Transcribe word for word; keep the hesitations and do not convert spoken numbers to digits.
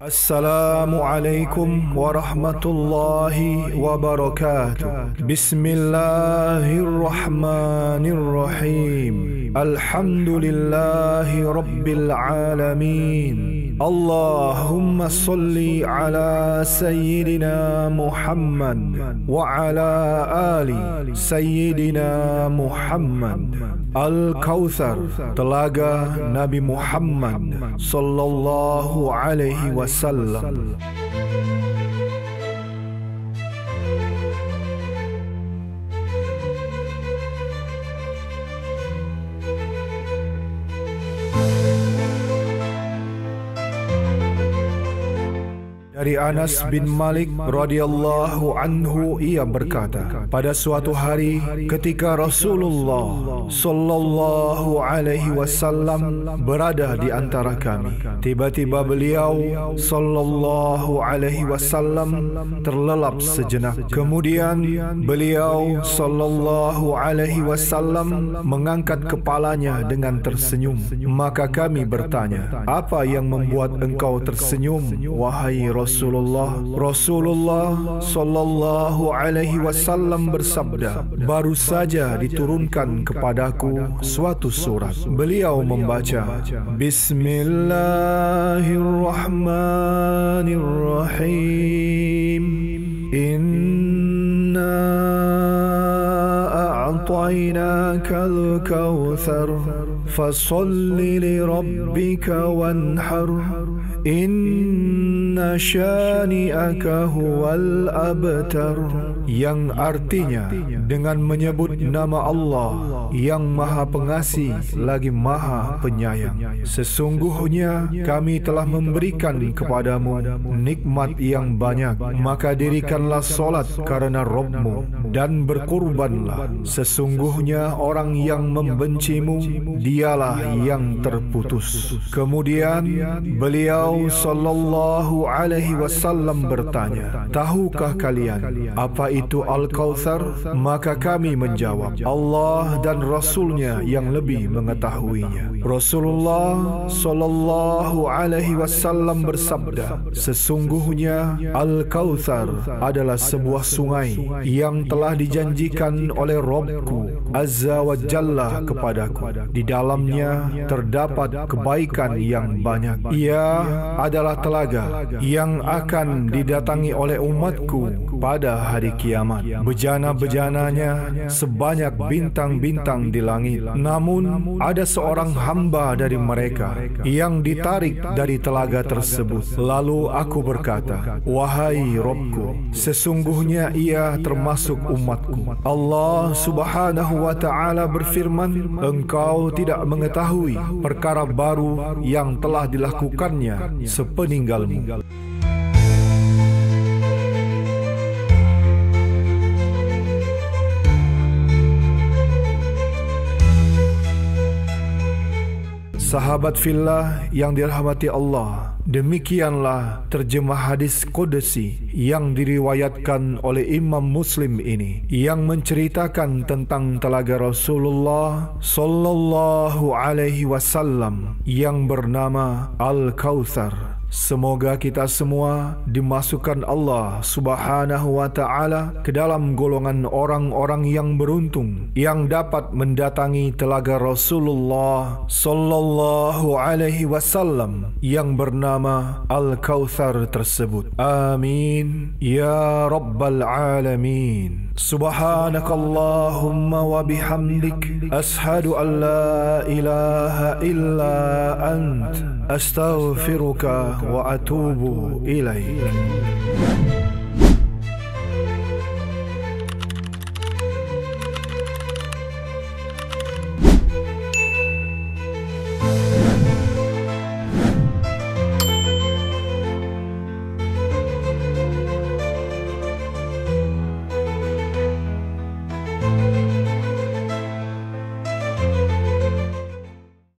Assalamualaikum warahmatullahi wabarakatuh. Bismillahirrahmanirrahim. Alhamdulillahi rabbil alamin. Allahumma salli ala Sayyidina Muhammad wa ala ali Sayyidina Muhammad. Al-Kautsar, telaga Nabi Muhammad sallallahu alaihi wasallam. Dari Anas bin Malik radhiyallahu anhu, ia berkata, pada suatu hari ketika Rasulullah sallallahu alaihi wasallam berada di antara kami, tiba-tiba beliau sallallahu alaihi wasallam terlelap sejenak. Kemudian beliau sallallahu alaihi wasallam mengangkat kepalanya dengan tersenyum. Maka kami bertanya, apa yang membuat engkau tersenyum, wahai Rasulullah? Rasulullah Rasulullah sallallahu alaihi wasallam bersabda, baru saja diturunkan kepadaku suatu surat. Beliau membaca, Bismillahirrahmanirrahim. Inna a'tainakal kautsar fasalli li rabbika wanhar. Inna syani'aka huwal abtar, yang artinya dengan menyebut nama Allah yang Maha Pengasih lagi Maha Penyayang. Sesungguhnya kami telah memberikan kepadamu nikmat yang banyak, maka dirikanlah solat karena Rabbmu dan berkurbanlah. Sesungguhnya orang yang membencimu dialah yang terputus. Kemudian beliau sallallahu alaihi wasallam bertanya, tahukah kalian apa itu Al-Kautsar? Maka kami menjawab, Allah dan Rasulnya yang lebih mengetahuinya. Rasulullah sallallahu alaihi wasallam bersabda, sesungguhnya Al-Kautsar adalah sebuah sungai yang telah dijanjikan oleh Rabbku Azza wa Jalla kepadaku. Di dalamnya terdapat kebaikan yang banyak. Ia adalah telaga yang akan didatangi oleh umatku pada hari kiamat. Bejana-bejananya sebanyak bintang-bintang di langit. Namun ada seorang hamba dari mereka yang ditarik dari telaga tersebut. Lalu aku berkata, wahai Rabbku, sesungguhnya ia termasuk umatku. Allah subhanahu wa ta'ala berfirman, engkau tidak mengetahui perkara baru yang telah dilakukannya sepeninggalmu. Sahabat fillah yang dirahmati Allah, demikianlah terjemah hadis qudsi yang diriwayatkan oleh Imam Muslim ini, yang menceritakan tentang telaga Rasulullah sallallahu alaihi wasallam yang bernama Al-Kautsar. Semoga kita semua dimasukkan Allah subhanahu wa ta'ala ke dalam golongan orang-orang yang beruntung yang dapat mendatangi telaga Rasulullah sallallahu alaihi wasallam yang bernama Al-Kautsar tersebut. Amin ya rabbal alamin. Subhanakallahumma wa bihamdik, ashhadu an la ilaha illa ant, astaghfiruka wa atubu ilaik.